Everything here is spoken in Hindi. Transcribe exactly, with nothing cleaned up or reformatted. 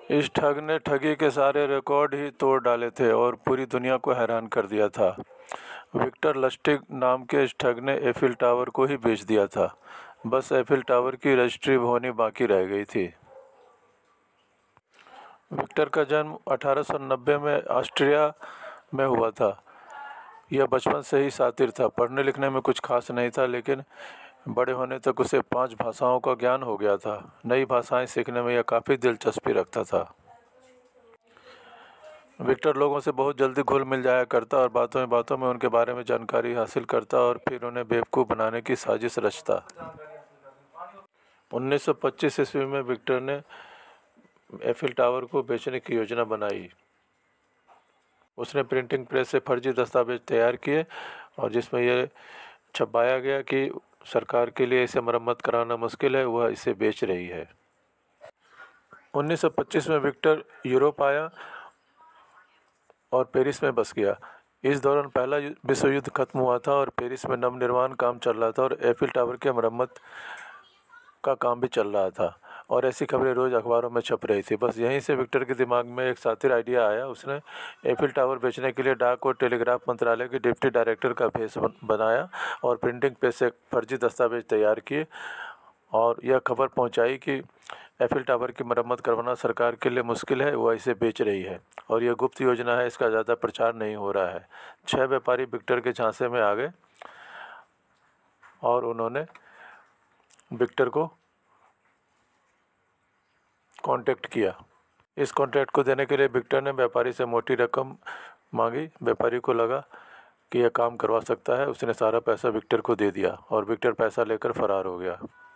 इस ठग ने ठगी के सारे रिकॉर्ड ही तोड़ डाले थे और पूरी दुनिया को हैरान कर दिया था। विक्टर लस्टिग नाम के इस ठग ने एफिल टावर को ही बेच दिया था। बस एफिल टावर की रजिस्ट्री होनी बाकी रह गई थी। विक्टर का जन्म अठारह सौ नब्बे में ऑस्ट्रिया में हुआ था। यह बचपन से ही शातिर था। पढ़ने लिखने में कुछ खास नहीं था, लेकिन बड़े होने तक उसे पांच भाषाओं का ज्ञान हो गया था। नई भाषाएं सीखने में यह काफ़ी दिलचस्पी रखता था। विक्टर लोगों से बहुत जल्दी घुल मिल जाया करता और बातों में बातों में उनके बारे में जानकारी हासिल करता और फिर उन्हें बेवकूफ़ बनाने की साजिश रचता। उन्नीस सौ पच्चीस ईस्वी में विक्टर ने एफिल टावर को बेचने की योजना बनाई। उसने प्रिंटिंग प्रेस से फर्जी दस्तावेज तैयार किए और जिसमें यह छपाया गया कि सरकार के लिए इसे मरम्मत कराना मुश्किल है, वह इसे बेच रही है। उन्नीस सौ पच्चीस में विक्टर यूरोप आया और पेरिस में बस गया। इस दौरान पहला विश्व युद्ध खत्म हुआ था और पेरिस में नवनिर्माण काम चल रहा था और एफिल टावर की मरम्मत का काम भी चल रहा था और ऐसी खबरें रोज़ अखबारों में छप रही थी। बस यहीं से विक्टर के दिमाग में एक शातिर आइडिया आया। उसने एफिल टावर बेचने के लिए डाक और टेलीग्राफ मंत्रालय के डिप्टी डायरेक्टर का भेष बनाया और प्रिंटिंग प्रेस से फर्जी दस्तावेज तैयार किए और यह खबर पहुंचाई कि एफिल टावर की मरम्मत करवाना सरकार के लिए मुश्किल है, वह इसे बेच रही है और यह गुप्त योजना है, इसका ज़्यादा प्रचार नहीं हो रहा है। छह व्यापारी विक्टर के झांसे में आ गए और उन्होंने विक्टर को कांटेक्ट किया। इस कॉन्ट्रैक्ट को देने के लिए विक्टर ने व्यापारी से मोटी रकम मांगी। व्यापारी को लगा कि यह काम करवा सकता है। उसने सारा पैसा विक्टर को दे दिया और विक्टर पैसा लेकर फरार हो गया।